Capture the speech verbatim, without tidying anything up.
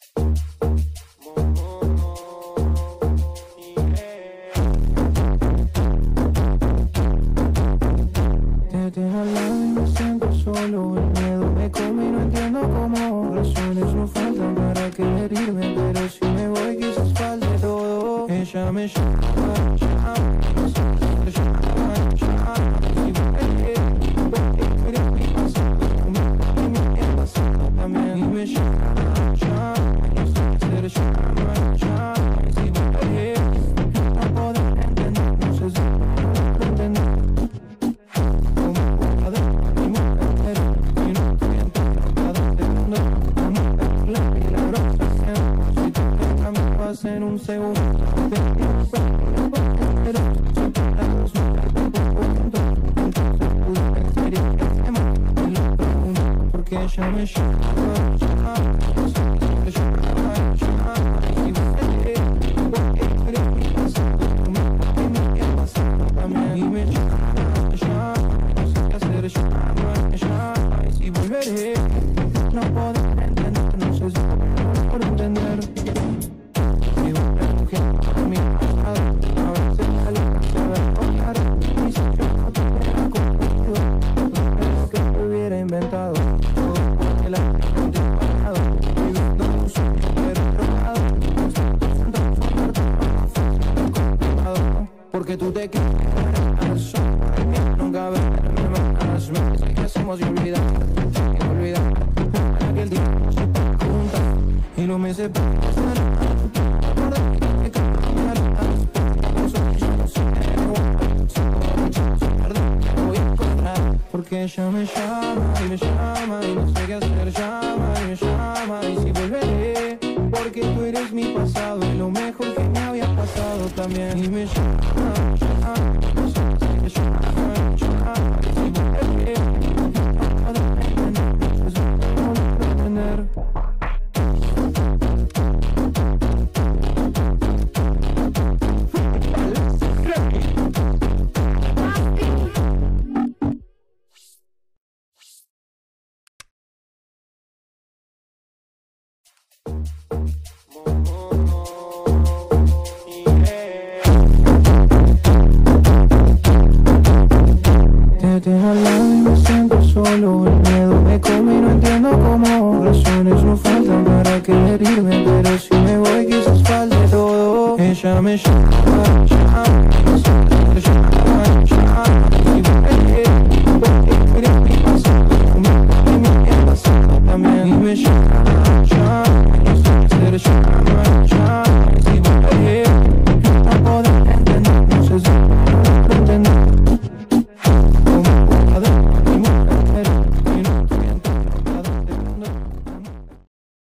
Desde al lado y me siento solo, el miedo me come y no entiendo cómo. Razones no faltan para querer irme, pero si me voy quizás falte todo. Ella me llama, llama, me llama, llama, y vuelve, vuelve, pero mi pasado, y mi pasado también. Y me llama, llama, y se llama, llama, y vuelve, no puedo entender, no sé si puedo entender. En un segundo porque ella me llama, llama, llama, y vuelve, y me llama, llama, no sé qué hacer, llama, llama, y si volveré, no puedo entender, no sé si puedo entender. Inventado todo el año viviendo un sueño pero drogado, porque tú te quedas nunca verme más, me dice que hacemos y olvidar y olvidar aquel día juntas y no me separas. Porque ella me llama y me llama y no sé qué hacer, llama y me llama y si volveré, porque tú eres mi pasado y lo mejor que me había pasado también. Y me llama, llama, no sé qué hacer, llama, llama y si volveré, no puedo entender. Desde al lado y me siento solo, el miedo me come y no entiendo cómo. Razones no faltan para querer irme, pero si me voy quizás falte todo. Ella me llama.